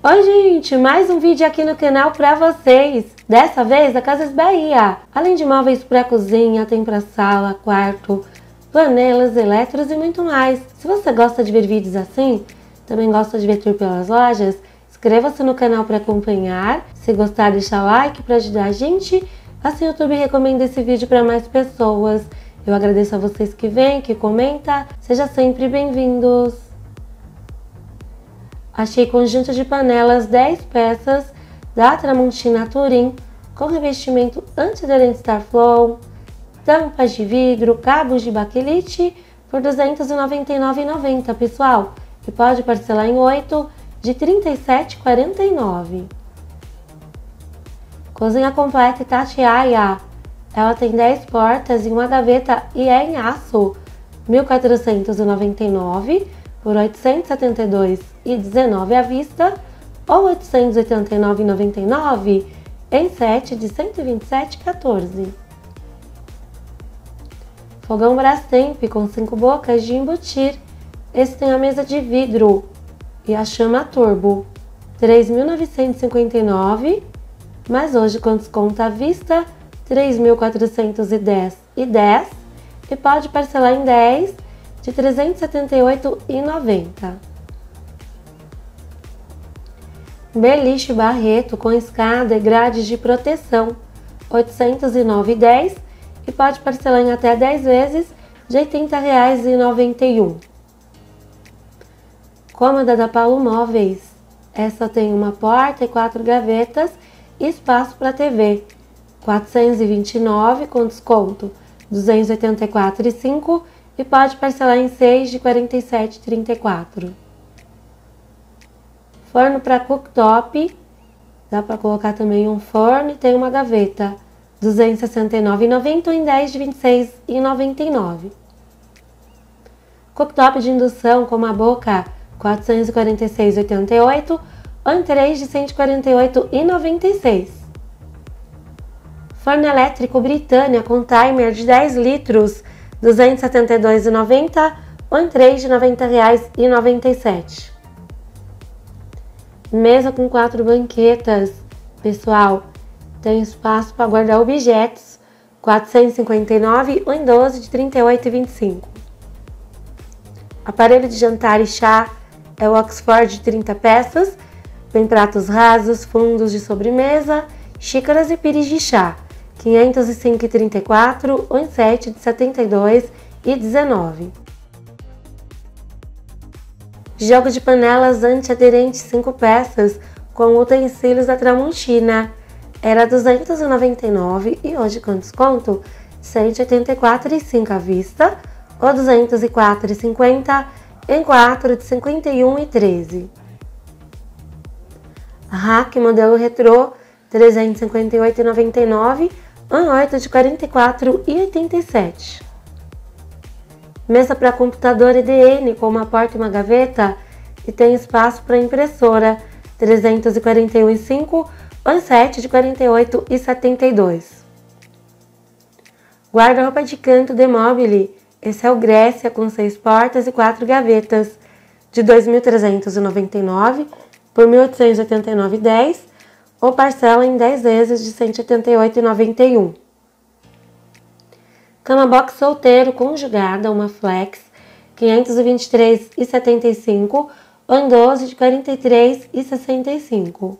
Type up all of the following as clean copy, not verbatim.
Oi gente, mais um vídeo aqui no canal pra vocês. Dessa vez da Casas Bahia. Além de móveis pra cozinha, tem pra sala, quarto, panelas, eletros e muito mais. Se você gosta de ver vídeos assim, também gosta de ver tour pelas lojas, inscreva-se no canal para acompanhar. Se gostar, deixa like para ajudar a gente. Assim o YouTube recomenda esse vídeo para mais pessoas. Eu agradeço a vocês que vêm, que comentam. Sejam sempre bem-vindos. Achei conjunto de panelas 10 peças da Tramontina Turim com revestimento antiaderente Starflow, tampas de vidro, cabos de baquelite por R$ 299,90, pessoal. E pode parcelar em 8 de R$ 37,49. Cozinha completa Itatiaia. Ela tem 10 portas e uma gaveta e é em aço. R$ 1.499 por R$ 872,19 à vista ou R$ 889,99 em 7 de R$ 127,14. Fogão Brastemp com 5 bocas de embutir. Esse tem a mesa de vidro e a chama turbo. R$ 3.959, mas hoje com desconto à vista R$ 3.410,10 e pode parcelar em 10 de R$ 378,90. Beliche Barreto com escada e grades de proteção R$ 809,10 e pode parcelar em até 10 vezes de R$ 80,91. Cômoda da Paulo Móveis. Essa tem uma porta e 4 gavetas e espaço para TV. R$ 429 com desconto R$ 284,05 e pode parcelar em 6 de R$ 47,34. Forno para cooktop. Dá para colocar também um forno e tem uma gaveta. R$ 269,90 em 10 de R$ 26,99. Cooktop de indução com uma boca R$ 446,88 ou em 3 de R$ 148,96. Forno elétrico Britânia com timer de 10 litros R$ 272,90 ou em 3 de R$ 90,97. Mesa com 4 banquetas. Pessoal, tem espaço para guardar objetos. R$ 459 ou em 12 de R$ 38,25. Aparelho de jantar e chá é o Oxford de 30 peças. Vem pratos rasos, fundos de sobremesa, xícaras e pires de chá. R$ 505,34 ou em 7 de R$ 72,19. Jogo de panelas antiaderente 5 peças com utensílios da Tramontina. Era R$ 299 e hoje com desconto R$ 184,05 à vista ou R$ 204,50 em 4 de R$ 51,13. Rack modelo retrô R$ 358,99 em 8 de R$ 44,87. Mesa para computador EDN com uma porta e uma gaveta e tem espaço para impressora R$ 341,05 ou em 7 de R$ 48,72. Guarda-roupa de canto de mobile. Esse é o Grécia com 6 portas e 4 gavetas de R$ 2.399 por R$ 1.889,10 ou parcela em 10 vezes de R$ 178,91. Cama box solteiro conjugada, uma flex, R$ 523,75 ou em 12 de R$ 43,65.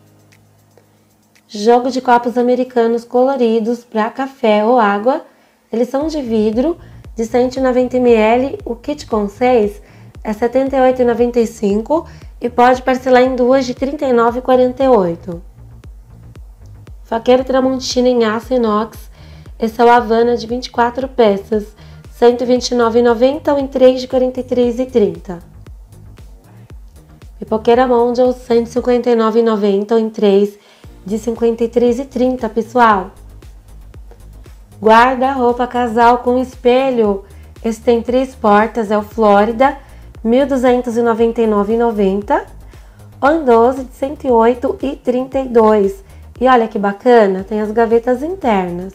Jogo de copos americanos coloridos para café ou água. Eles são de vidro, de 190 ml. O kit com 6 é R$ 78,95 e pode parcelar em 2 de R$ 39,48. Faqueiro Tramontina em aço inox. Esse é o Havana de 24 peças, R$ 129,90 ou em 3 de R$ 43,30. Pipoqueira Mondial, R$ 159,90 ou em 3 de R$ 53,30, pessoal. Guarda-roupa casal com espelho. Esse tem 3 portas, é o Flórida, R$ 1.299,90 ou em 12 de R$ 108,32. E olha que bacana, tem as gavetas internas.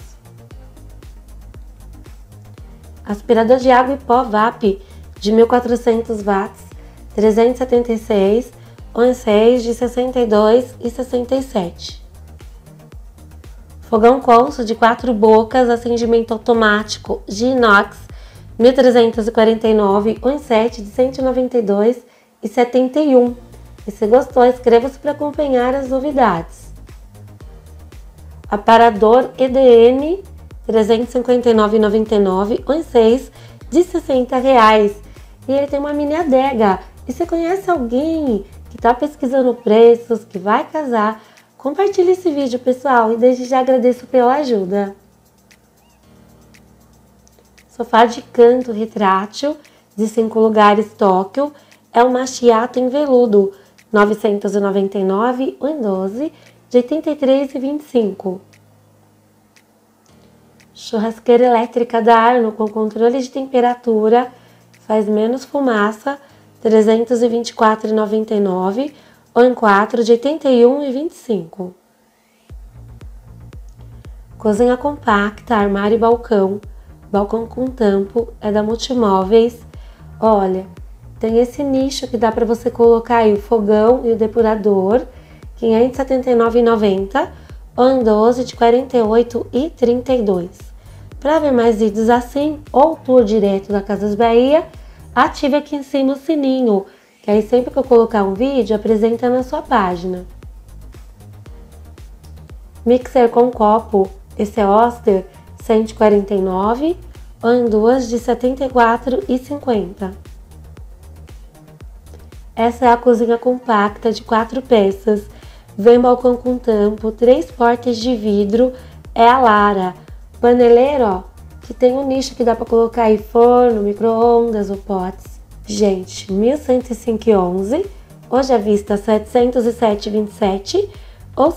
Aspirador de água e pó VAP de 1.400 watts, R$ 376 ou em 6 de R$ 62,67. Fogão Consul de 4 bocas, acendimento automático de inox, 1.349 ou em 7 de R$ 192,71. E se gostou, inscreva-se para acompanhar as novidades. Aparador EDM, R$ 359,99 ou em 6 de R$ 60. E ele tem uma mini adega. E você conhece alguém que está pesquisando preços, que vai casar? Compartilhe esse vídeo, pessoal, e desde já agradeço pela ajuda. Sofá de canto retrátil de 5 lugares Tóquio é uma chiato em veludo, R$ 999 ou em 12 de R$ 83,25. Churrasqueira elétrica da Arno com controle de temperatura, faz menos fumaça, R$ 324,99 ou em 4 de R$ 81,25. Cozinha compacta, armário e balcão. Balcão com tampo, é da Multimóveis. Olha, tem esse nicho que dá para você colocar aí o fogão e o depurador, R$ 579,90 ou em 12 de R$ 48,32. Para ver mais vídeos assim ou tour direto da Casas Bahia, ative aqui em cima o sininho, que aí sempre que eu colocar um vídeo, apresenta na sua página. Mixer com copo, esse é Oster, R$ 149 ou em 2 de R$ 74,50. Essa é a cozinha compacta de 4 peças, vem balcão com tampo, 3 portas de vidro, é a Lara. Paneleiro, ó, que tem um nicho que dá para colocar aí forno, micro-ondas ou potes. Gente, 1.105,11, hoje à vista R$ 707,27 ou R$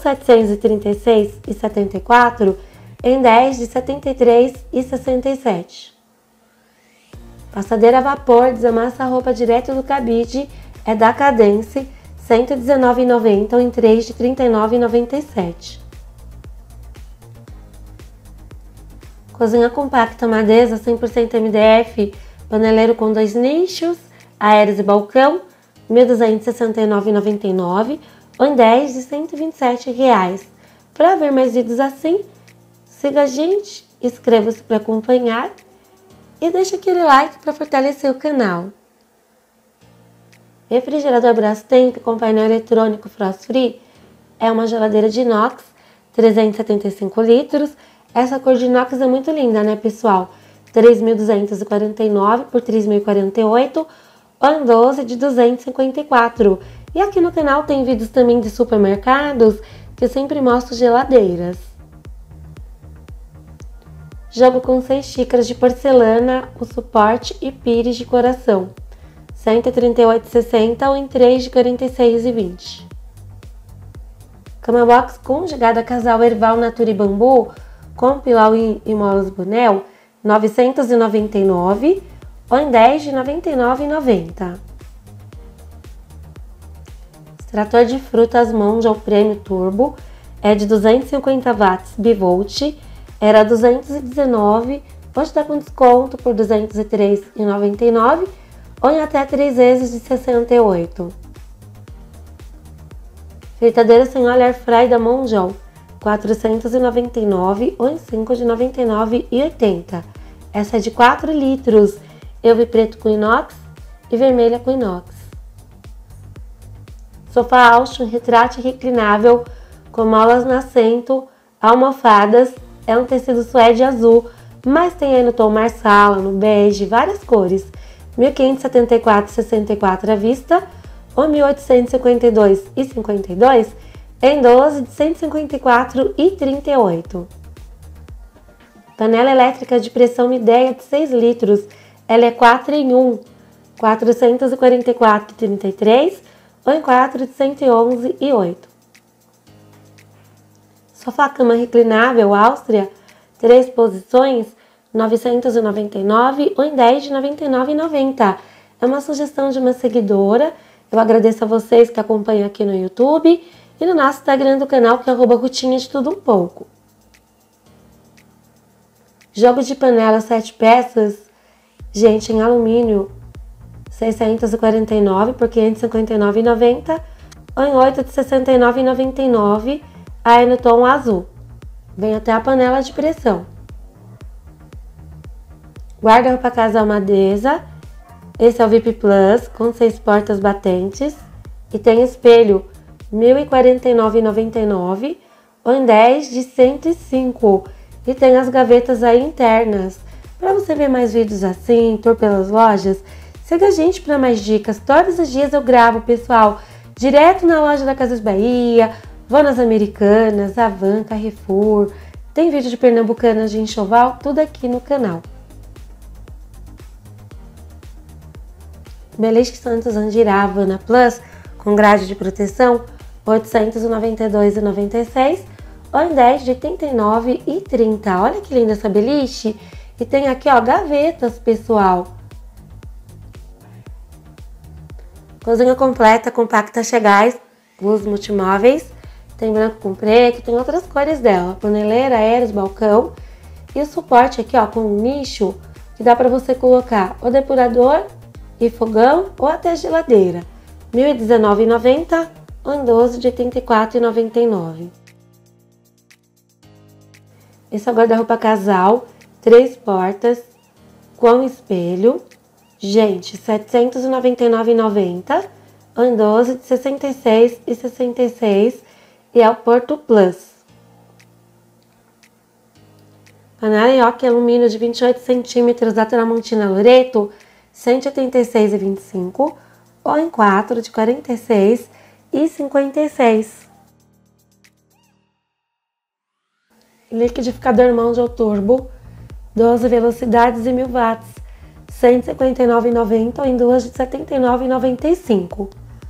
736,74 em 10 de R$ 73,67. Passadeira a vapor, desamassa a roupa direto do cabide, é da Cadence, R$ 119,90 ou em 3 de R$ 39,97. Cozinha compacta Madesa 100% MDF, paneleiro com 2 nichos, aéreos e balcão, R$ 1.269,99 ou em 10 de R$ 127. Para ver mais vídeos assim, siga a gente, inscreva-se para acompanhar e deixa aquele like para fortalecer o canal. Refrigerador Brastemp com painel eletrônico Frost Free é uma geladeira de inox, 375 litros. Essa cor de inox é muito linda, né, pessoal? 3.249 por 3.048 ou em 12 de 254. E aqui no canal tem vídeos também de supermercados que eu sempre mostro geladeiras. Jogo com 6 xícaras de porcelana, o suporte e pires de coração, R$ 138,60 ou em 3 de R$ 46,20. Cama box conjugada casal Erval Natura Bambu com pilau e molas Bonel, R$ 999 ou em 10 de R$ 99,90. Extrator de frutas Mondial Premium Turbo é de 250 watts bivolt, era 219, hoje está com desconto por R$ 203,99 ou em até 3 vezes de R$ 68. Fritadeira sem óleo Air Fry da Mondial, R$ 499 ou em 5 de R$ 99,80. Essa é de 4 litros. Eu vi preto com inox e vermelha com inox. Sofá Alstom retrátil reclinável com molas no assento, almofadas, é um tecido suede azul, mas tem aí no tom marsala, no bege, várias cores. R$ 1.574,64 à vista ou R$ 1.852,52 em 12 de R$ 154,38. Panela elétrica de pressão Midea de 6 litros, ela é 4 em 1, R$ 444,33 ou em 4 de R$ 111,08. Sofá-cama reclinável Áustria, 3 posições, R$ 999 ou em 10 de R$ 99,90. É uma sugestão de uma seguidora. Eu agradeço a vocês que acompanham aqui no YouTube e no nosso Instagram do canal, que é @rutinha de tudo um pouco. Jogo de panela 7 peças, gente, em alumínio, R$ 649 por R$ 559,90 ou em 8 de R$ 69,99, aí no tom azul. Vem até a panela de pressão. Guarda-roupa casal Madesa. Esse é o VIP Plus, com 6 portas batentes. E tem espelho R$ 1.049,99 ou em 10 de R$ 105. E tem as gavetas aí internas. Para você ver mais vídeos assim, tour pelas lojas, siga a gente para mais dicas. Todos os dias eu gravo, pessoal, direto na loja da Casas Bahia, vou nas Americanas, Avan, Carrefour. Tem vídeo de Pernambucanas, de enxoval, tudo aqui no canal. Beliche Santos Andirá Havana Plus com grade de proteção R$ 892,96 ou em 10 de R$ 89,30. Olha que linda essa beliche. E tem aqui, ó, gavetas, pessoal. Cozinha completa, compacta, chegais, luz multimóveis. Tem branco com preto, tem outras cores dela. Paneleira, aéreos, balcão. E o suporte aqui, ó, com um nicho que dá pra você colocar o depurador e fogão ou até geladeira. R$ 1.019,90 ou em 12 de R$ 84,99. Esse é o guarda-roupa casal, 3 portas, com espelho. Gente, R$ 799,90 ou em 12 de R$ 66,66 e é o Porto Plus. Panela em oca alumínio de 28 centímetros da Tramontina Loreto, R$ 186,25 ou em 4 de R$ 46,56. Liquidificador Mondial Turbo, 12 velocidades e 1000 watts, R$ 159,90 ou em 2 de R$ 79,95.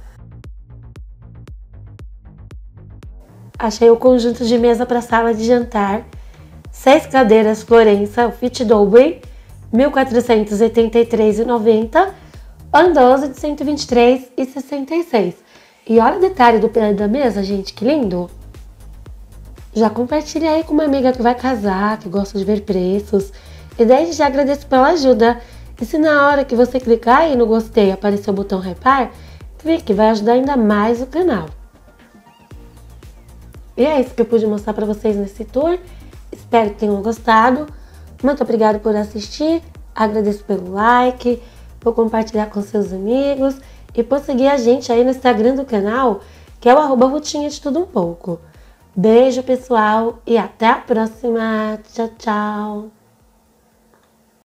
Achei o conjunto de mesa para sala de jantar, 6 cadeiras Florença, o Fit Dolby, R$ 1.483,90 ou em 12 de R$ 123,66. E olha o detalhe do pé da mesa, gente, que lindo! Já compartilhe aí com uma amiga que vai casar, que gosta de ver preços. E desde já agradeço pela ajuda. E se na hora que você clicar aí no gostei aparecer o botão Repar, clique, vai ajudar ainda mais o canal. E é isso que eu pude mostrar para vocês nesse tour. Espero que tenham gostado. Muito obrigada por assistir. Agradeço pelo like, por compartilhar com seus amigos e por seguir a gente aí no Instagram do canal, que é o @Rutinha de Tudo Um Pouco. Beijo, pessoal, e até a próxima. Tchau, tchau!